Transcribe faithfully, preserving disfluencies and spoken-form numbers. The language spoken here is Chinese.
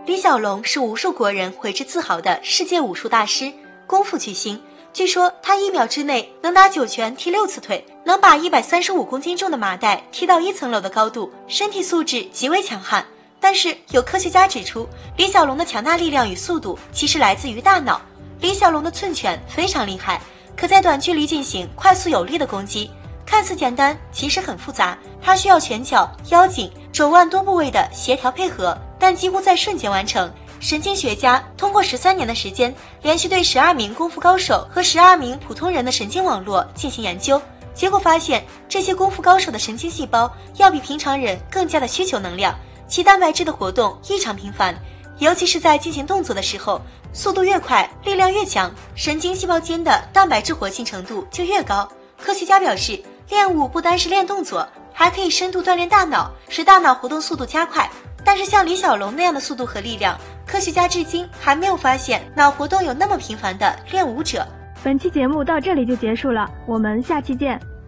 李小龙是无数国人为之自豪的世界武术大师、功夫巨星。据说他一秒之内能打九拳踢六次腿，能把一百三十五公斤重的麻袋踢到一层楼的高度，身体素质极为强悍。但是有科学家指出，李小龙的强大力量与速度其实来自于大脑。李小龙的寸拳非常厉害，可在短距离进行快速有力的攻击，看似简单，其实很复杂。它需要拳脚、腰颈、肘腕多部位的协调配合，但几乎在瞬间完成。神经学家通过十三年的时间，连续对十二名功夫高手和十二名普通人的神经网络进行研究，结果发现，这些功夫高手的神经细胞要比平常人更加的需求能量，其蛋白质的活动异常频繁，尤其是在进行动作的时候，速度越快，力量越强，神经细胞间的蛋白质活性程度就越高。科学家表示，练武不单是练动作，还可以深度锻炼大脑，使大脑活动速度加快。但是像李小龙那样的速度和力量，科学家至今还没有发现脑活动有那么频繁的练武者。 本期节目到这里就结束了，我们下期见。